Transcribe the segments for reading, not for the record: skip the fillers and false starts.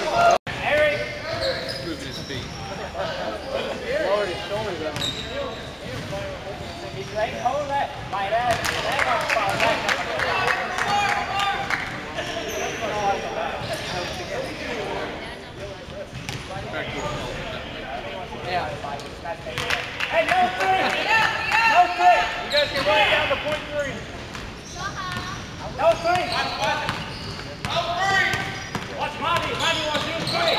Eric! Moving his feet. Lowered his shoulders up. He's like, hold that. My dad. Yeah. Hey, no three! No three! You guys can run it down to point three. No three! Watch Monty. Monty wants you to three.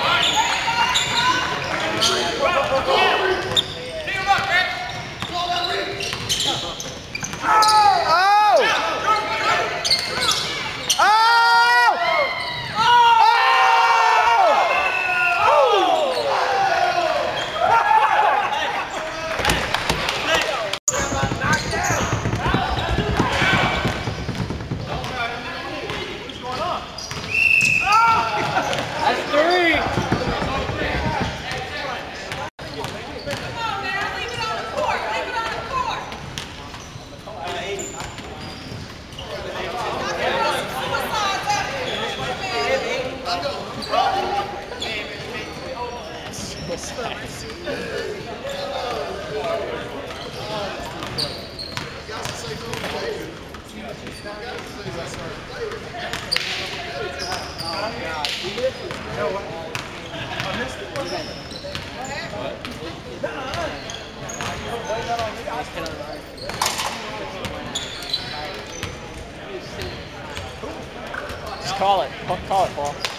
Pick him up, Rex. Oh! Oh! That's three. Just call it. Call it, Paul.